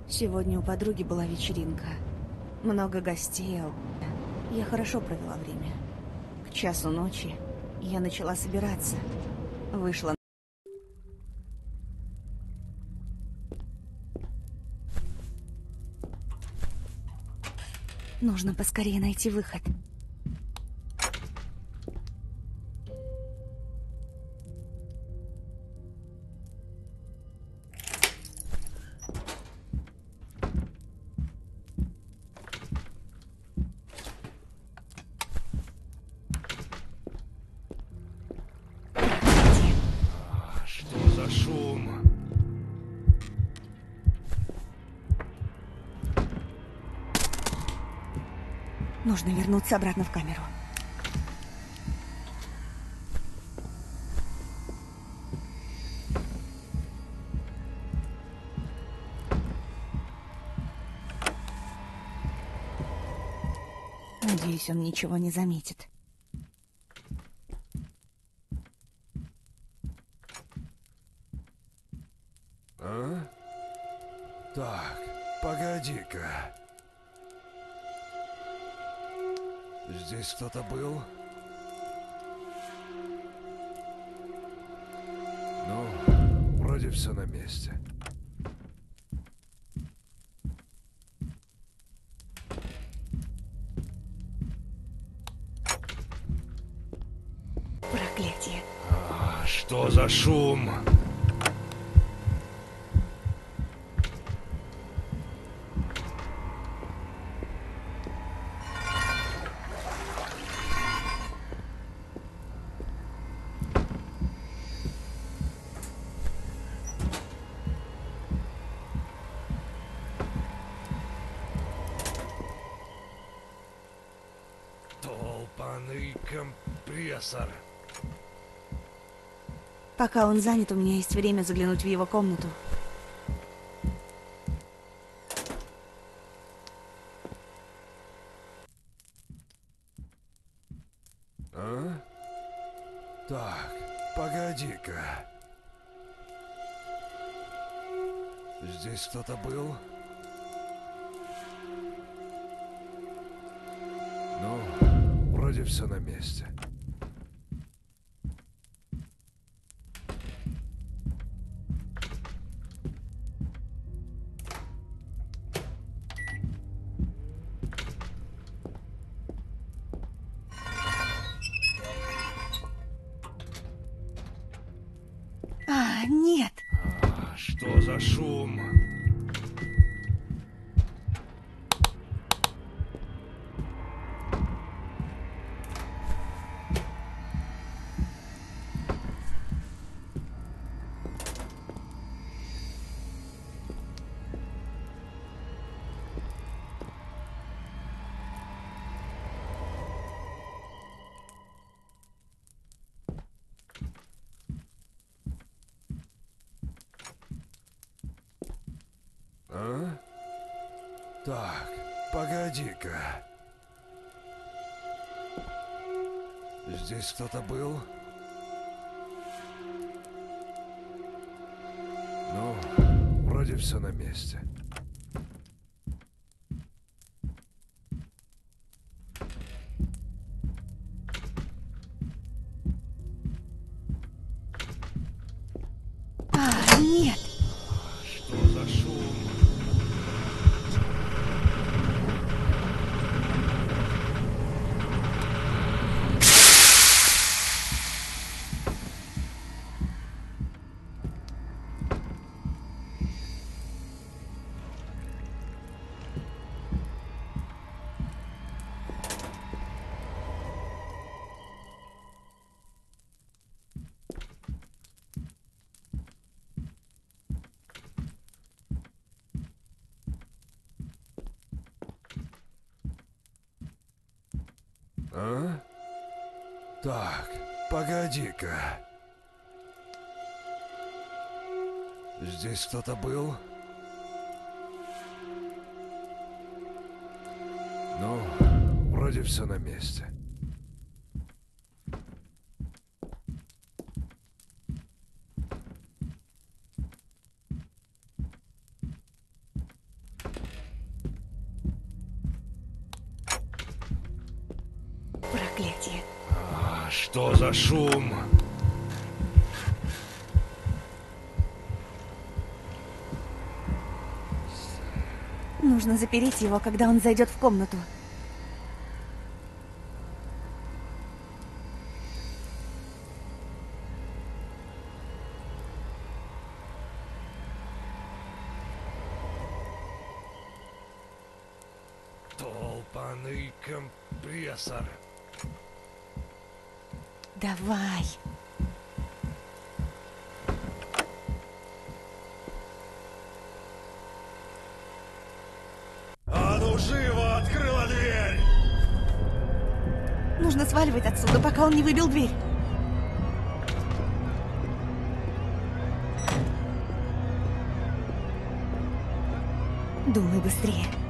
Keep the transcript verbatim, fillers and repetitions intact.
Сегодня у подруги была вечеринка. Много гостей. Я хорошо провела время. К часу ночи я начала собираться. Вышла. Нужно поскорее найти выход. Что за шум? Нужно вернуться обратно в камеру. Надеюсь, он ничего не заметит. А? Так, погоди-ка. Здесь кто-то был? Ну, вроде все на месте. Проклятие. А, что за шум? Долбаный компрессор. Пока он занят, у меня есть время заглянуть в его комнату. А? Так, погоди-ка. Здесь кто-то был? Ну, вроде все на месте. А, нет. А, что за шум? А? Так, погоди-ка. Здесь кто-то был? Ну, вроде все на месте. А, нет. Что за шум? А? Так, погоди-ка. Здесь кто-то был? Ну, вроде все на месте. Что за шум? Нужно запереть его, когда он зайдет в комнату. Толпаный компрессор. Давай. А ну живо, открыла дверь! Нужно сваливать отсюда, пока он не выбил дверь. Думай быстрее.